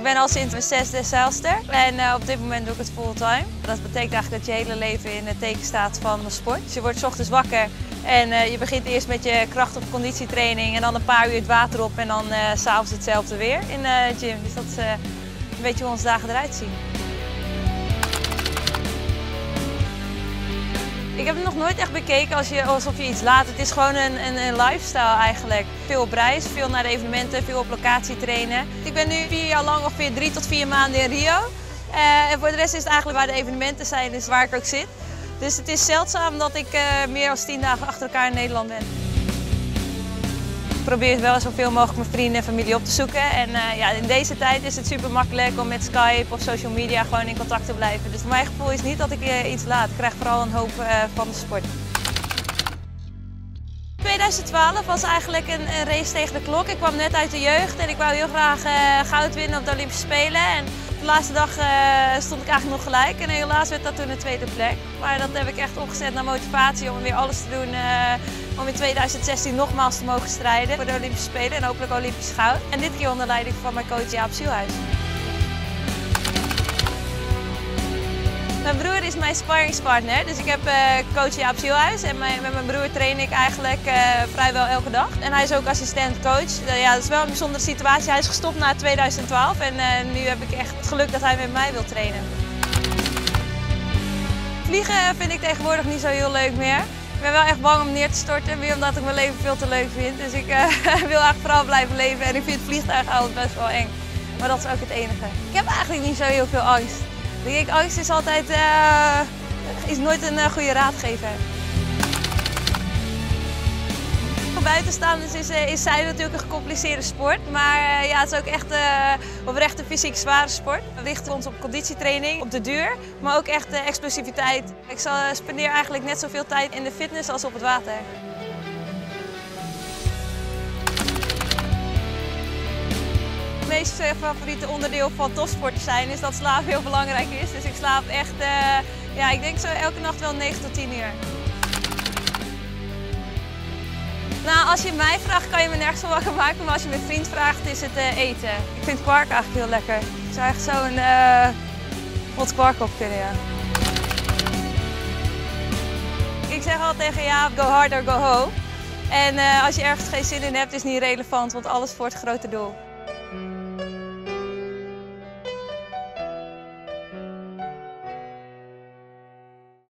ben al sinds mijn 6e zeilster en op dit moment doe ik het fulltime. Dat betekent eigenlijk dat je hele leven in het teken staat van de sport. Dus je wordt 's ochtends wakker en je begint eerst met je kracht- of conditietraining en dan een paar uur het water op en dan 's avonds hetzelfde weer in de gym. Dus dat is een beetje hoe onze dagen eruit zien. Ik heb het nog nooit echt bekeken alsof je iets laat. Het is gewoon een lifestyle eigenlijk. Veel op reis, veel naar de evenementen, veel op locatie trainen. Ik ben nu 4 jaar lang ongeveer 3 tot 4 maanden in Rio. En voor de rest is het eigenlijk waar de evenementen zijn, dus waar ik ook zit. Dus het is zeldzaam dat ik meer dan 10 dagen achter elkaar in Nederland ben. Ik probeer wel zoveel mogelijk mijn vrienden en familie op te zoeken. En ja, in deze tijd is het super makkelijk om met Skype of social media gewoon in contact te blijven. Dus voor mijn gevoel is niet dat ik iets laat. Ik krijg vooral een hoop van de sport. 2012 was eigenlijk een race tegen de klok. Ik kwam net uit de jeugd en ik wou heel graag goud winnen op de Olympische Spelen. En de laatste dag stond ik eigenlijk nog gelijk en helaas werd dat toen de 2e plek. Maar dat heb ik echt omgezet naar motivatie om weer alles te doen om in 2016 nogmaals te mogen strijden voor de Olympische Spelen en hopelijk Olympisch goud. En dit keer onder leiding van mijn coach Jaap Zielhuis. Mijn broer is mijn sparringspartner, dus ik heb coach Jaap Zielhuis en met mijn broer train ik eigenlijk vrijwel elke dag. En hij is ook assistent-coach. Ja, dat is wel een bijzondere situatie. Hij is gestopt na 2012 en nu heb ik echt het geluk dat hij met mij wil trainen. Vliegen vind ik tegenwoordig niet zo heel leuk meer. Ik ben wel echt bang om neer te storten, weer omdat ik mijn leven veel te leuk vind. Dus ik wil eigenlijk vooral blijven leven en ik vind het vliegtuig altijd best wel eng. Maar dat is ook het enige. Ik heb eigenlijk niet zo heel veel angst. Ik denk, angst is altijd is nooit een goede raadgever. Voor buitenstaanders is zeilen natuurlijk een gecompliceerde sport, maar ja, het is ook echt oprecht een fysiek zware sport. We richten ons op conditietraining, op de duur, maar ook echt explosiviteit. Ik spendeer eigenlijk net zoveel tijd in de fitness als op het water. Het meest favoriete onderdeel van topsporters zijn is dat slaap heel belangrijk is. Dus ik slaap echt, ja, ik denk zo elke nacht wel 9 tot 10 uur. Nou, als je mij vraagt kan je me nergens van wakker maken, maar als je mijn vriend vraagt is het eten. Ik vind kwark eigenlijk heel lekker. Ik zou echt zo een pot kwark op kunnen, ja. Ik zeg altijd tegen Jaap, go hard or go home. En als je ergens geen zin in hebt is het niet relevant, want alles voor het grote doel.